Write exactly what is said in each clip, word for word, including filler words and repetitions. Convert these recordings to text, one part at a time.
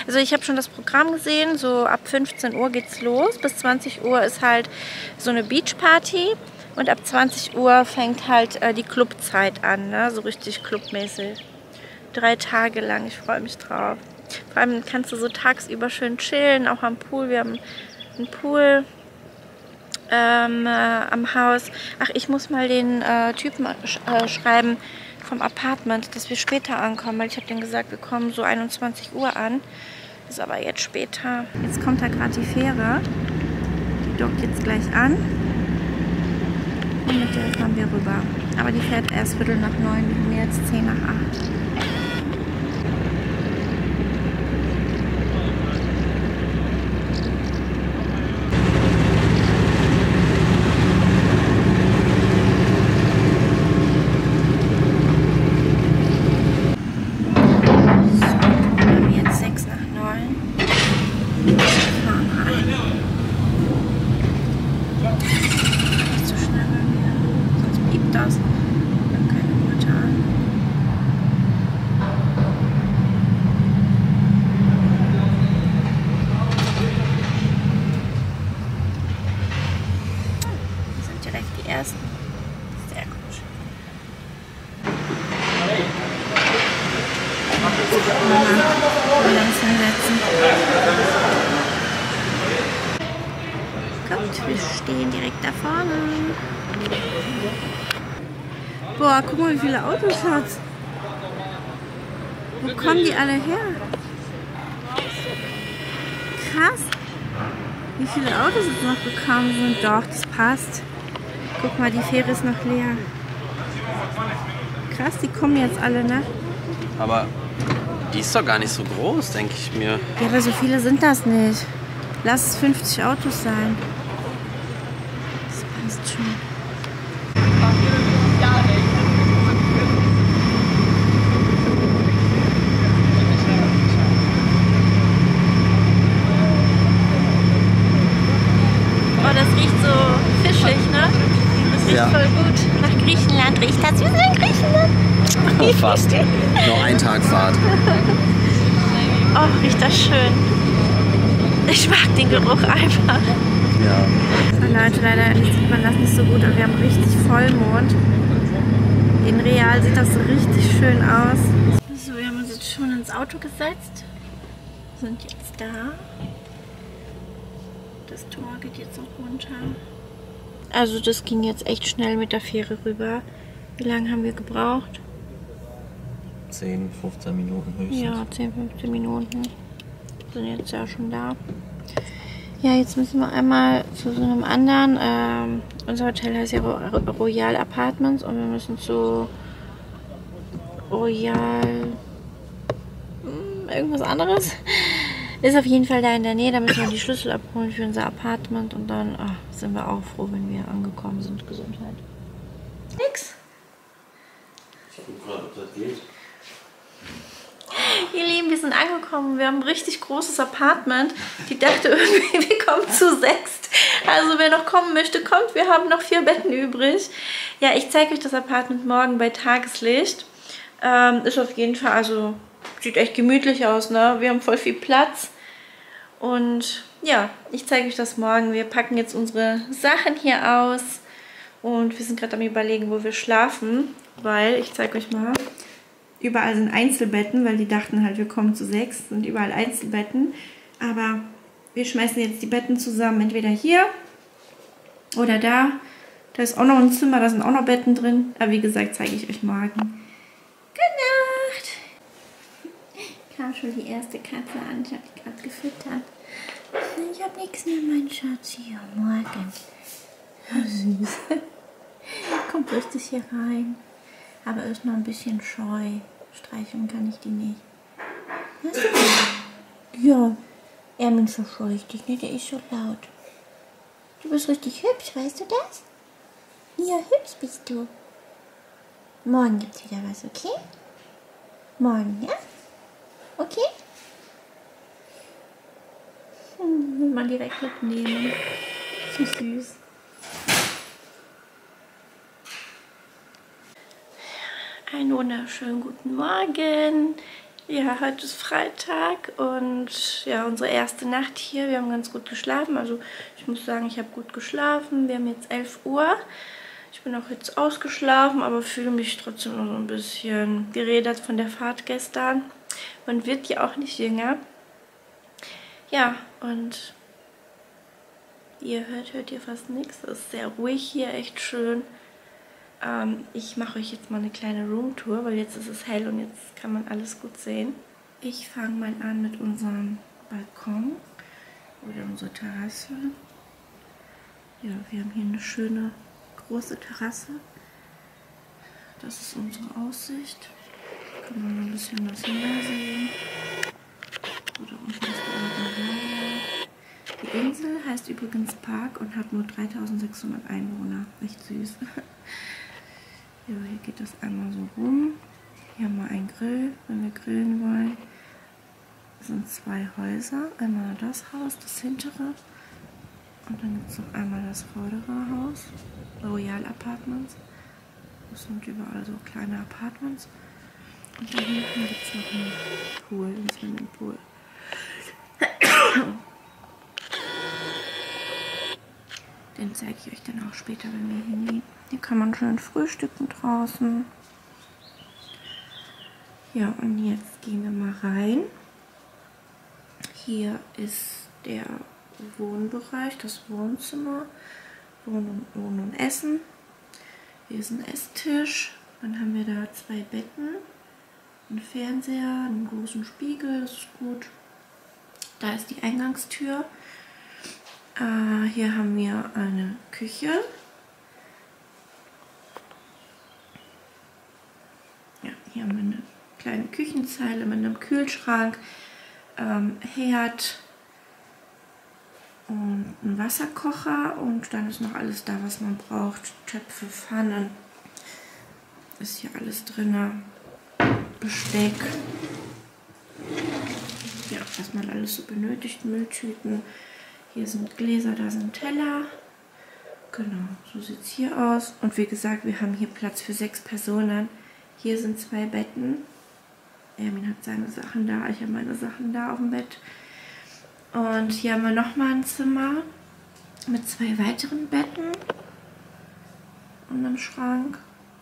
Also ich habe schon das Programm gesehen, so ab fünfzehn Uhr geht's los. Bis zwanzig Uhr ist halt so eine Beachparty. Und ab zwanzig Uhr fängt halt äh, die Clubzeit an, ne? So richtig clubmäßig. Drei Tage lang, ich freue mich drauf. Vor allem kannst du so tagsüber schön chillen, auch am Pool. Wir haben einen Pool ähm, äh, am Haus. Ach, ich muss mal den äh, Typen sch äh, schreiben vom Apartment, dass wir später ankommen, weil ich habe denen gesagt, wir kommen so einundzwanzig Uhr an. Ist aber jetzt später. Jetzt kommt da gerade die Fähre. Die dockt jetzt gleich an. Und mit der fahren wir rüber. Aber die fährt erst Viertel nach neun, wir haben jetzt zehn nach acht. Kommt, wir stehen direkt da vorne. Boah, guck mal, wie viele Autos hat. Wo kommen die alle her? Krass. Wie viele Autos jetzt noch gekommen sind. Doch, das passt. Guck mal, die Fähre ist noch leer. Krass, die kommen jetzt alle, ne? Aber die ist doch gar nicht so groß, denke ich mir. Ja, aber so viele sind das nicht. Lass es fünfzig Autos sein. Das passt schon. Oh, das riecht so fischig, ne? Das riecht ja voll gut. Nach Griechenland riecht das. Wir sind in Griechenland. Oh, fast. Noch ein Tag Fahrt. Oh, riecht das schön. Ich mag den Geruch einfach. Ja. Oh, Leute, leider sieht man das nicht so gut, aber wir haben richtig Vollmond. In real sieht das so richtig schön aus. So, wir haben uns jetzt schon ins Auto gesetzt. Sind jetzt da. Das Tor geht jetzt auch runter. Also das ging jetzt echt schnell mit der Fähre rüber. Wie lange haben wir gebraucht? zehn, fünfzehn Minuten höchstens. Ja, zehn, fünfzehn Minuten. Sind jetzt ja schon da. Ja, jetzt müssen wir einmal zu so einem anderen. Ähm, unser Hotel heißt ja Royal Apartments und wir müssen zu Royal hm, irgendwas anderes. Ist auf jeden Fall da in der Nähe. Da müssen wir die Schlüssel abholen für unser Apartment und dann ach, sind wir auch froh, wenn wir angekommen sind. Gesundheit. Nix. Ich gucke gerade, ob das geht. Ihr Lieben, wir sind angekommen. Wir haben ein richtig großes Apartment. Die dachte irgendwie, wir kommen zu sechst. Also wer noch kommen möchte, kommt. Wir haben noch vier Betten übrig. Ja, ich zeige euch das Apartment morgen bei Tageslicht. Ähm, ist auf jeden Fall, also sieht echt gemütlich aus, ne? Wir haben voll viel Platz. Und ja, ich zeige euch das morgen. Wir packen jetzt unsere Sachen hier aus. Und wir sind gerade am Überlegen, wo wir schlafen. Weil, ich zeige euch mal... Überall sind Einzelbetten, weil die dachten halt, wir kommen zu sechs, sind überall Einzelbetten. Aber wir schmeißen jetzt die Betten zusammen, entweder hier oder da. Da ist auch noch ein Zimmer, da sind auch noch Betten drin. Aber wie gesagt, zeige ich euch morgen. Gute Nacht! Kam schon die erste Katze an, ich habe die gerade gefüttert. Ich habe nichts mehr, mein Schatz. Hier, morgen. Süß. Kommt richtig hier rein. Aber ist noch ein bisschen scheu. Streicheln kann ich die nicht. Weißt du? Ja. Ermin verscheucht dich, ne? Der ist so laut. Du bist richtig hübsch, weißt du das? Ja, hübsch bist du. Morgen gibt's wieder was, okay? Morgen, ja? Okay? Hm, will man direkt mitnehmen. So süß. Einen wunderschönen guten Morgen. Ja, heute ist Freitag und ja, unsere erste Nacht hier. Wir haben ganz gut geschlafen. Also ich muss sagen, ich habe gut geschlafen. Wir haben jetzt elf Uhr. Ich bin auch jetzt ausgeschlafen, aber fühle mich trotzdem noch so ein bisschen gerädert von der Fahrt gestern. Man wird ja auch nicht jünger. Ja, und wie ihr hört, hört ihr fast nichts. Es ist sehr ruhig hier, echt schön. Ähm, ich mache euch jetzt mal eine kleine Roomtour, weil jetzt ist es hell und jetzt kann man alles gut sehen. Ich fange mal an mit unserem Balkon oder unserer Terrasse. Ja, wir haben hier eine schöne große Terrasse. Das ist unsere Aussicht. Da kann man ein bisschen was Meer sehen. Oder unten ist der Meer. Die Insel heißt übrigens Park und hat nur dreitausendsechshundert Einwohner. Echt süß. Ja, hier geht das einmal so rum. Hier haben wir einen Grill, wenn wir grillen wollen. Das sind zwei Häuser. Einmal das Haus, das hintere. Und dann gibt es noch einmal das vordere Haus. Royal Apartments. Das sind überall so kleine Apartments. Und da hinten gibt es noch einen Pool, einen Swimmingpool. Den zeige ich euch dann auch später, wenn wir hingehen. Hier kann man schön frühstücken draußen. Ja, und jetzt gehen wir mal rein. Hier ist der Wohnbereich, das Wohnzimmer. Wohnen und, Wohnen und Essen. Hier ist ein Esstisch. Dann haben wir da zwei Betten, einen Fernseher, einen großen Spiegel, das ist gut. Da ist die Eingangstür. Uh, hier haben wir eine Küche. Ja, hier haben wir eine kleine Küchenzeile mit einem Kühlschrank, ähm, Herd und einen Wasserkocher und dann ist noch alles da, was man braucht. Töpfe, Pfannen, ist hier alles drin. Besteck. Ja, was man alles so benötigt, Mülltüten. Hier sind Gläser, da sind Teller. Genau, so sieht es hier aus. Und wie gesagt, wir haben hier Platz für sechs Personen. Hier sind zwei Betten. Ermin hat seine Sachen da, ich habe meine Sachen da auf dem Bett. Und hier haben wir nochmal ein Zimmer mit zwei weiteren Betten und einem Schrank.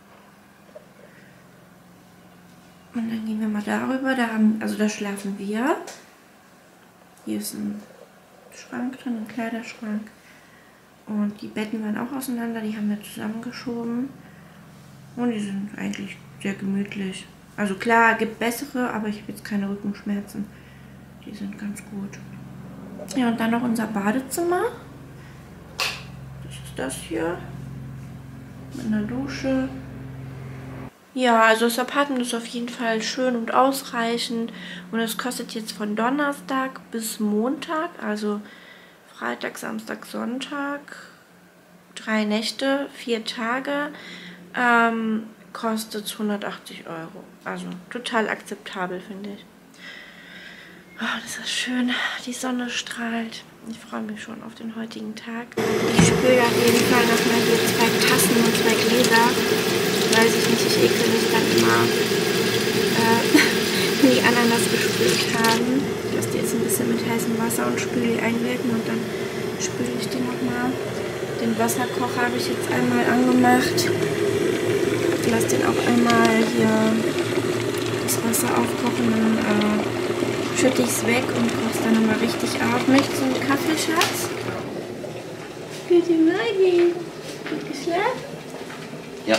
Und dann gehen wir mal darüber. Da haben, also da schlafen wir. Hier ist ein Schrank drin, ein Kleiderschrank. Und die Betten waren auch auseinander, die haben wir zusammengeschoben. Und die sind eigentlich sehr gemütlich. Also klar, gibt bessere, aber ich habe jetzt keine Rückenschmerzen. Die sind ganz gut. Ja, und dann noch unser Badezimmer. Das ist das hier. Mit einer Dusche. Ja, also das Apartment ist auf jeden Fall schön und ausreichend. Und es kostet jetzt von Donnerstag bis Montag, also Freitag, Samstag, Sonntag, drei Nächte, vier Tage, ähm, kostet hundertachtzig Euro. Also total akzeptabel, finde ich. Oh, das ist schön. Die Sonne strahlt. Ich freue mich schon auf den heutigen Tag. Ich spüle auf jeden Fall nochmal hier zwei Tassen und zwei Gläser. Weiß ich nicht, ich ekel mich dann immer, äh, wenn die anderen das gespült haben. Ich lasse die jetzt ein bisschen mit heißem Wasser und spüle die einwirken und dann spüle ich die nochmal. Den Wasserkocher habe ich jetzt einmal angemacht. Ich lasse den auch einmal hier das Wasser aufkochen, dann äh, schütte ich es weg und koche es dann nochmal richtig auf. Möchtest du einen Kaffee, Schatz? Gute Morgen. Gut geschlafen? Ja.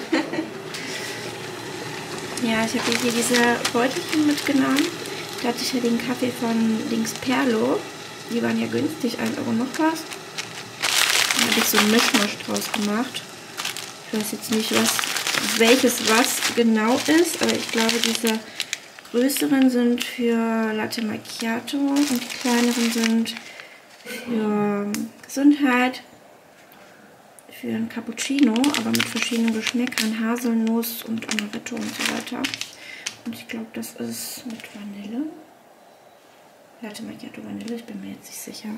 Ja, ich habe hier diese Beutelchen mitgenommen. Da hatte ich ja den Kaffee von Dings Perlo. Die waren ja günstig, ein Euro noch was. Da habe ich so einen Mischmasch draus gemacht. Ich weiß jetzt nicht, was, welches was genau ist, aber ich glaube, diese größeren sind für Latte Macchiato und die kleineren sind für Gesundheit, für ein Cappuccino, aber mit verschiedenen Geschmäckern, Haselnuss und Amaretto und so weiter. Und ich glaube, das ist mit Vanille. Latte Macchiato Vanille, ich bin mir jetzt nicht sicher.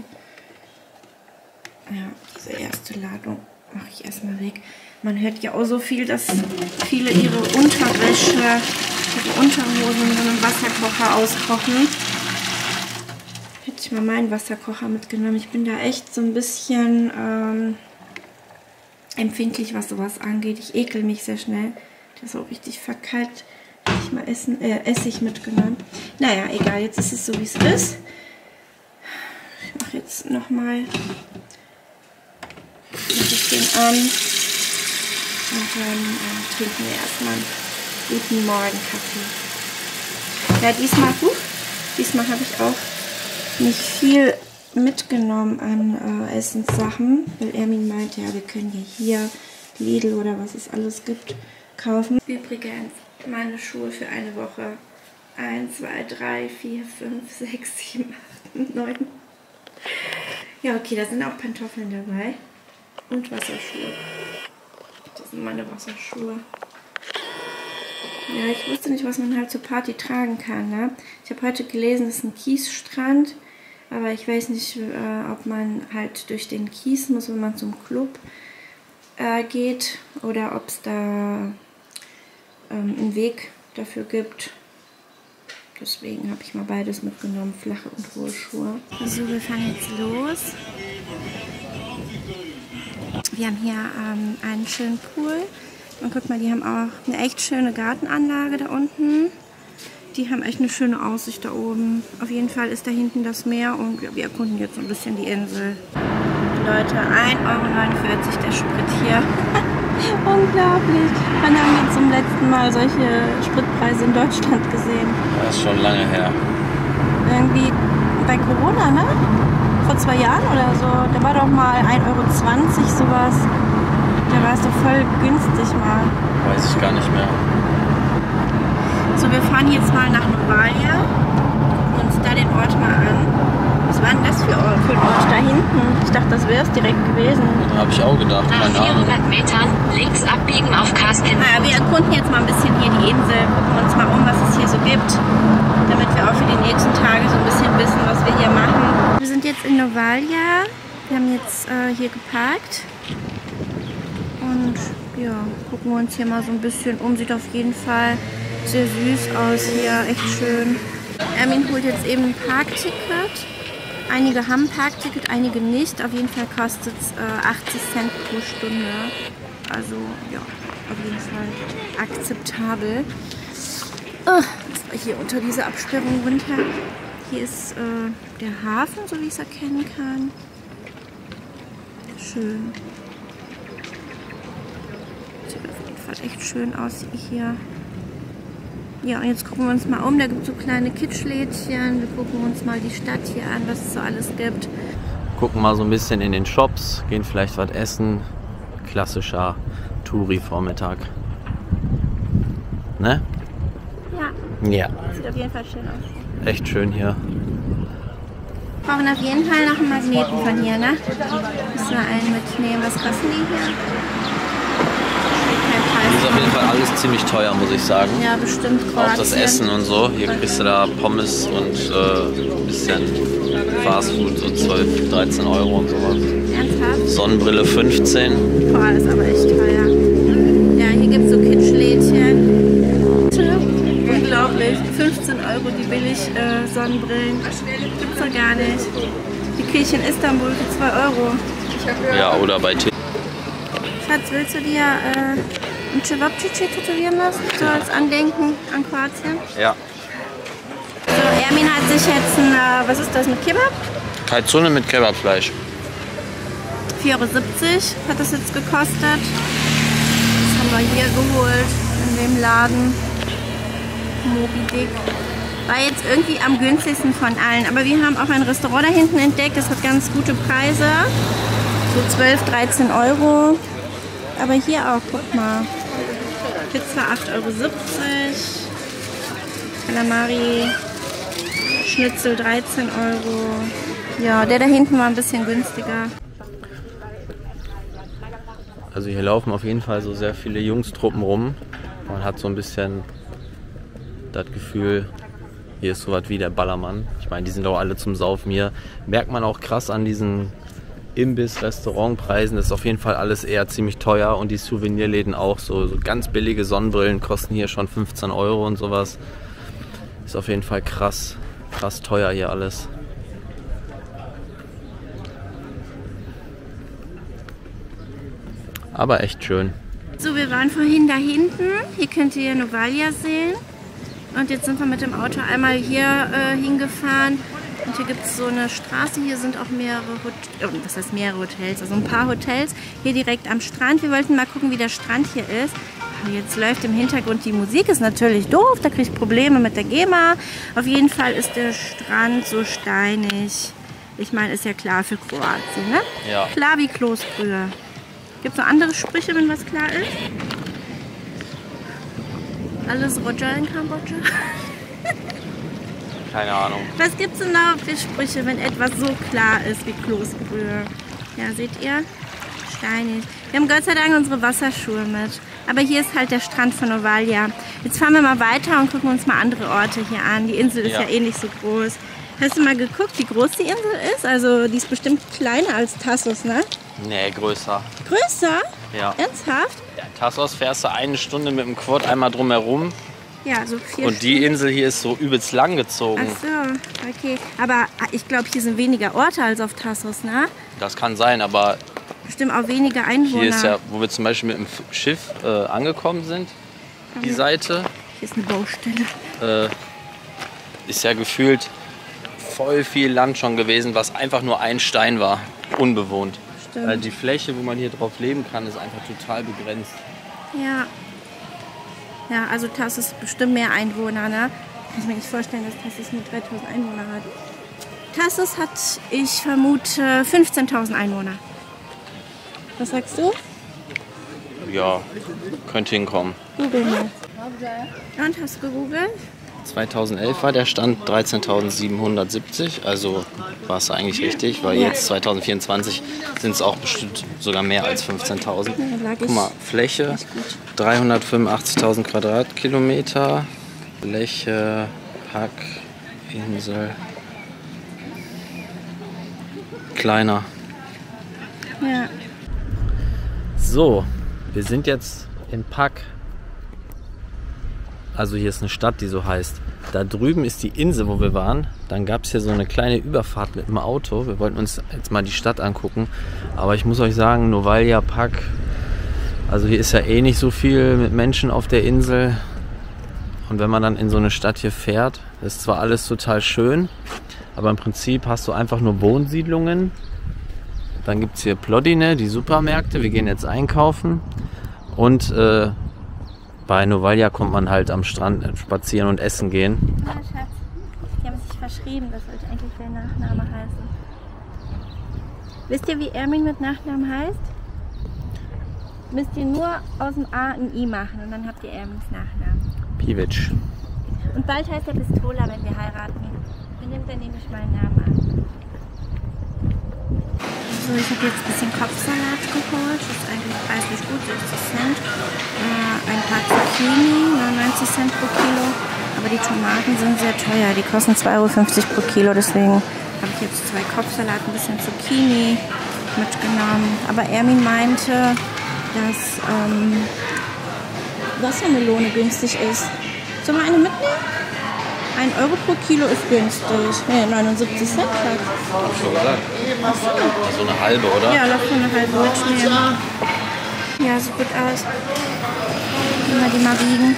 Ja, diese erste Ladung mache ich erstmal weg. Man hört ja auch so viel, dass viele ihre Unterwäsche die Unterhosen in so einem Wasserkocher auskochen. Hätte ich mal meinen Wasserkocher mitgenommen. Ich bin da echt so ein bisschen ähm, empfindlich, was sowas angeht. Ich ekel mich sehr schnell. Der ist auch richtig verkalt. Hätte ich mal Essen, äh, Essig mitgenommen. Naja, egal. Jetzt ist es so, wie es ist. Ich mache jetzt nochmal den an. Und dann äh, trinken wir erstmal einen guten Morgenkaffee. Ja, diesmal, uh, diesmal habe ich auch nicht viel mitgenommen an äh, Essenssachen, weil Ermin meinte, ja, wir können ja hier Lidl oder was es alles gibt, kaufen. Übrigens, meine Schuhe für eine Woche. eins, zwei, drei, vier, fünf, sechs, sieben, acht, neun. Ja, okay, da sind auch Pantoffeln dabei. Und Wasserschuhe. Das sind meine Wasserschuhe. Ja, ich wusste nicht, was man halt zur Party tragen kann. Ne? Ich habe heute gelesen, es ist ein Kiesstrand. Aber ich weiß nicht, äh, ob man halt durch den Kies muss, wenn man zum Club äh, geht. Oder ob es da ähm, einen Weg dafür gibt. Deswegen habe ich mal beides mitgenommen, flache und hohe Schuhe. So, wir fahren jetzt los. Wir haben hier ähm, einen schönen Pool. Und guck mal, die haben auch eine echt schöne Gartenanlage da unten. Die haben echt eine schöne Aussicht da oben. Auf jeden Fall ist da hinten das Meer und ja, wir erkunden jetzt so ein bisschen die Insel. Leute, ein Euro neunundvierzig der Sprit hier. Unglaublich. Wann haben wir zum letzten Mal solche Spritpreise in Deutschland gesehen? Das ist schon lange her. Irgendwie bei Corona, ne? Vor zwei Jahren oder so. Da war doch mal ein Euro zwanzig sowas. Da war es doch voll günstig mal. Weiß ich gar nicht mehr. So, wir fahren jetzt mal nach Novalia. Gucken uns da den Ort mal an. Was war denn das für, Ort, für ein Ort da hinten? Ich dachte, das wäre es direkt gewesen. Da habe ich auch gedacht, keine Nach Ahnung. vierhundert Metern links abbiegen auf Kastin. Naja, wir erkunden jetzt mal ein bisschen hier die Insel, gucken uns mal um, was es hier so gibt, damit wir auch für die nächsten Tage so ein bisschen wissen, was wir hier machen. Wir sind jetzt in Novalia. Wir haben jetzt äh, hier geparkt. Und ja, gucken wir uns hier mal so ein bisschen um. Sieht auf jeden Fall sehr süß aus hier, echt schön. Ermin holt jetzt eben ein Parkticket. Einige haben ein Parkticket, einige nicht. Auf jeden Fall kostet es äh, achtzig Cent pro Stunde. Also ja, auf jeden Fall akzeptabel. Oh, jetzt war hier unter dieser Absperrung runter. Hier ist äh, der Hafen, so wie ich es erkennen kann. Schön. Sieht auf jeden Fall echt schön aus hier. Ja, und jetzt gucken wir uns mal um. Da gibt es so kleine Kitschlädchen. Wir gucken uns mal die Stadt hier an, was es so alles gibt. Gucken mal so ein bisschen in den Shops, gehen vielleicht was essen. Klassischer Touri-Vormittag. Ne? Ja. Ja. Sieht auf jeden Fall schön aus. Echt schön hier. Wir brauchen auf jeden Fall noch einen Magneten von hier, ne? Müssen wir einen mitnehmen. Was kosten die hier? Hier ist auf jeden Fall alles ziemlich teuer, muss ich sagen. Ja, bestimmt Kroatien. Auch das Essen und so. Hier kriegst du da Pommes und äh, ein bisschen Fastfood, so zwölf, dreizehn Euro und sowas. Ernsthaft? Sonnenbrille fünfzehn. Boah, das ist aber echt teuer. Ja, hier gibt es so Kitschlädchen. Unglaublich. fünfzehn Euro die billig äh, Sonnenbrillen. Gibt's doch gar nicht. Die Kirche in Istanbul für zwei Euro. Ja, oder bei T. Schatz, willst du dir äh, ein Cevapcici tätowieren lassen? So als Andenken an Kroatien? Ja. So, Ermin hat sich jetzt ein, äh, was ist das, mit Kebab? Calzone mit Kebabfleisch. vier Euro siebzig hat das jetzt gekostet. Das haben wir hier geholt, in dem Laden. Moby Dick. War jetzt irgendwie am günstigsten von allen. Aber wir haben auch ein Restaurant da hinten entdeckt. Das hat ganz gute Preise. So zwölf, dreizehn Euro. Aber hier auch, guck mal. Pizza acht Euro siebzig. Calamari. Schnitzel dreizehn Euro. Ja, der da hinten war ein bisschen günstiger. Also hier laufen auf jeden Fall so sehr viele Jungstruppen rum. Man hat so ein bisschen das Gefühl, hier ist sowas wie der Ballermann. Ich meine, die sind auch alle zum Saufen hier. Merkt man auch krass an diesen Imbiss, Restaurantpreisen. Das ist auf jeden Fall alles eher ziemlich teuer und die Souvenirläden auch. So, so ganz billige Sonnenbrillen kosten hier schon fünfzehn Euro und sowas. Ist auf jeden Fall krass, krass teuer hier alles. Aber echt schön. So, wir waren vorhin da hinten. Hier könnt ihr Novalja sehen. Und jetzt sind wir mit dem Auto einmal hier äh, hingefahren. Und hier gibt es so eine Straße. Hier sind auch mehrere Hotels. Oh, was heißt mehrere Hotels? Also ein paar Hotels. Hier direkt am Strand. Wir wollten mal gucken, wie der Strand hier ist. Aber jetzt läuft im Hintergrund die Musik. Ist natürlich doof. Da kriege ich Probleme mit der GEMA. Auf jeden Fall ist der Strand so steinig. Ich meine, ist ja klar für Kroatien, ne? Ja. Klar wie Kloßbrühe. Gibt es noch andere Sprüche, wenn was klar ist? Alles Roger in Kambodscha? Keine Ahnung. Was gibt es denn noch für Sprüche, wenn etwas so klar ist wie Kloßbrühe? Ja, seht ihr? Steinig. Wir haben Gott sei Dank unsere Wasserschuhe mit. Aber hier ist halt der Strand von Novalja. Jetzt fahren wir mal weiter und gucken uns mal andere Orte hier an. Die Insel ist ja, ja eh nicht so groß. Hast du mal geguckt, wie groß die Insel ist? Also die ist bestimmt kleiner als Tassos, ne? Nee, größer. Größer? Ja. Ernsthaft? Ja, in Tassos fährst du eine Stunde mit dem Quad einmal drumherum. Ja, so vier Und die Stunden. Insel hier ist so übelst lang gezogen. Ach so, okay. Aber ich glaube, hier sind weniger Orte als auf Tassos, ne? Das kann sein, aber Bestimmt auch weniger Einwohner. hier ist ja, wo wir zum Beispiel mit dem Schiff äh, angekommen sind, die Seite, Hier ist eine Baustelle. äh, ist ja gefühlt voll viel Land schon gewesen, was einfach nur ein Stein war, unbewohnt. Stimmt. Weil die Fläche, wo man hier drauf leben kann, ist einfach total begrenzt. Ja. Ja, also Tassos ist bestimmt mehr Einwohner, ne? Kann ich mir nicht vorstellen, dass Tassos nur dreitausend Einwohner hat. Tassos hat, ich vermute, fünfzehntausend Einwohner. Was sagst du? Ja, könnte hinkommen. Google mal. Und, hast du gegoogelt? zweitausendelf war der Stand dreizehntausendsiebenhundertsiebzig, also war es eigentlich richtig, weil Ja. jetzt zweitausendvierundzwanzig sind es auch bestimmt sogar mehr als fünfzehntausend. Ja, lag ich Guck mal, Fläche nicht gut. dreihundertfünfundachtzigtausend Quadratkilometer, Fläche, Pack, Insel, kleiner. Ja. So, wir sind jetzt in Pack. Also hier ist eine Stadt, die so heißt. Da drüben ist die Insel, wo wir waren. Dann gab es hier so eine kleine Überfahrt mit dem Auto. Wir wollten uns jetzt mal die Stadt angucken. Aber ich muss euch sagen, Novalja, Pack, also hier ist ja eh nicht so viel mit Menschen auf der Insel. Und wenn man dann in so eine Stadt hier fährt, ist zwar alles total schön, aber im Prinzip hast du einfach nur Wohnsiedlungen. Dann gibt es hier Plodine, die Supermärkte. Wir gehen jetzt einkaufen. Und äh, bei Novalja kommt man halt am Strand spazieren und essen gehen. Ja, Schatz. Die haben sich verschrieben. Das sollte eigentlich der Nachname heißen. Wisst ihr, wie Ermin mit Nachnamen heißt? Müsst ihr nur aus dem A ein I machen und dann habt ihr Ermins Nachnamen. Pivic. Und bald heißt er Pistola, wenn wir heiraten. Dann nimmt er nämlich meinen Namen an. So, ich habe jetzt ein bisschen Kopfsalat geholt. Das ist eigentlich preislich gut, sechzig Cent. Äh, ein paar Zucchini, neunundneunzig Cent pro Kilo. Aber die Tomaten sind sehr teuer. Die kosten zwei Euro fünfzig pro Kilo. Deswegen habe ich jetzt zwei Kopfsalat, ein bisschen Zucchini mitgenommen. Aber Ermin meinte, dass ähm, Wassermelone günstig ist. Sollen wir eine mitnehmen? ein Euro pro Kilo ist günstig. Nee, neunundsiebzig Cent. Hab ich schon gesagt. So eine halbe, oder? Ja, lass mal eine halbe mitnehmen. Ja, sieht gut aus. Können wir die mal wiegen.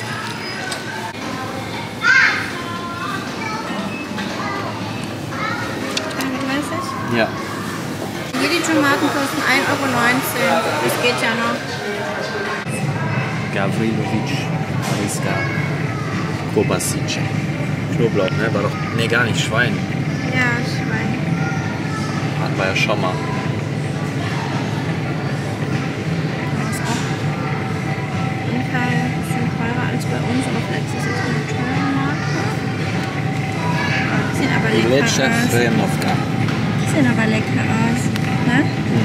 dreiunddreißig? Ja. Hier die Tomaten kosten ein Euro neunzehn. Das geht ja noch. Gavrilovic, Mariska, Kobasic. Knoblauch, ne? War doch. Ne, gar nicht, Schwein. Ja, Schwein. Hatten wir ja schon mal. Das ist auch auf jeden Fall ein bisschen teurer als bei uns, aber vielleicht ist es jetzt eine teure Marke. Die sehen aber lecker aus. Frenovka. Die sehen aber lecker aus. Ne?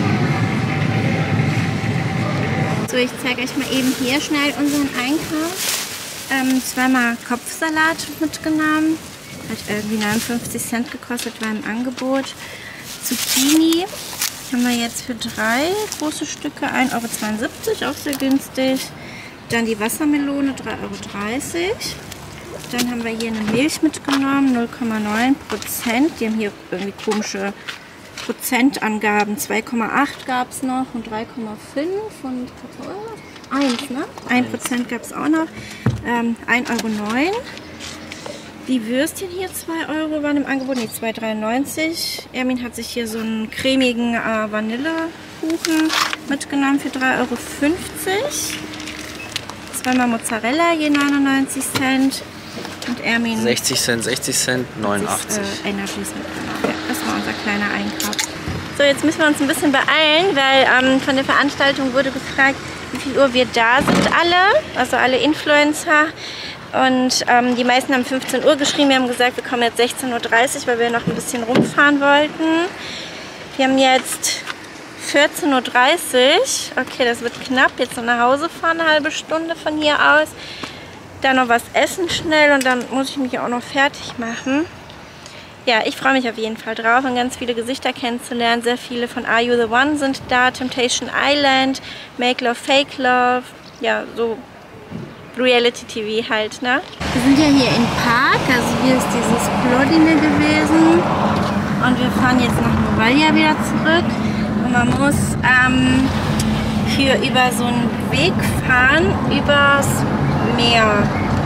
So, ich zeige euch mal eben hier schnell unseren Einkauf. Ähm, zweimal Kopfsalat mitgenommen. Hat irgendwie neunundfünfzig Cent gekostet, war im Angebot. Zucchini Haben wir jetzt für drei große Stücke ein Euro zweiundsiebzig, auch sehr günstig. Dann die Wassermelone, drei Euro dreißig. Dann haben wir hier eine Milch mitgenommen, null Komma neun Prozent. Die haben hier irgendwie komische Prozentangaben. zwei Komma acht gab es noch und drei Komma fünf und eins, ne? ein Prozent gab es auch noch. Ähm, ein Euro neun. Die Würstchen hier zwei Euro waren im Angebot, nee, zwei Euro dreiundneunzig. Ermin hat sich hier so einen cremigen äh, Vanillekuchen mitgenommen für drei Euro fünfzig. Zweimal Mozzarella, je neunundneunzig Cent. Und Ermin sechzig Cent, sechzig Cent, neunundachtzig. Äh, Energies mitgenommen. Ja, das war unser kleiner Einkauf. So, jetzt müssen wir uns ein bisschen beeilen, weil ähm, von der Veranstaltung wurde gefragt, wie viel Uhr wir da sind alle, also alle Influencer. Und ähm, die meisten haben fünfzehn Uhr geschrieben. Wir haben gesagt, wir kommen jetzt sechzehn Uhr dreißig, weil wir noch ein bisschen rumfahren wollten. Wir haben jetzt vierzehn Uhr dreißig. Okay, das wird knapp. Jetzt noch nach Hause fahren, eine halbe Stunde von hier aus. Dann noch was essen schnell und dann muss ich mich auch noch fertig machen. Ja, ich freue mich auf jeden Fall drauf und ganz viele Gesichter kennenzulernen. Sehr viele von Are You The One sind da, Temptation Island, Make Love, Fake Love, ja, so Reality-T V halt, ne? Wir sind ja hier im Park, also hier ist dieses Plodine gewesen und wir fahren jetzt nach Novalja wieder zurück und man muss ähm, hier über so einen Weg fahren, übers Meer.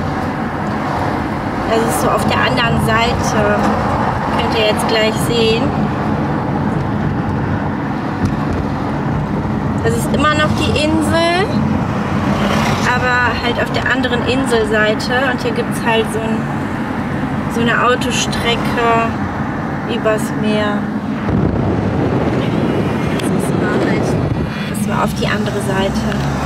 Das ist so auf der anderen Seite. Könnt ihr jetzt gleich sehen. Das ist immer noch die Insel, aber halt auf der anderen Inselseite. Und hier gibt es halt so, ein, so eine Autostrecke übers Meer. Das war halt, das war auf die andere Seite.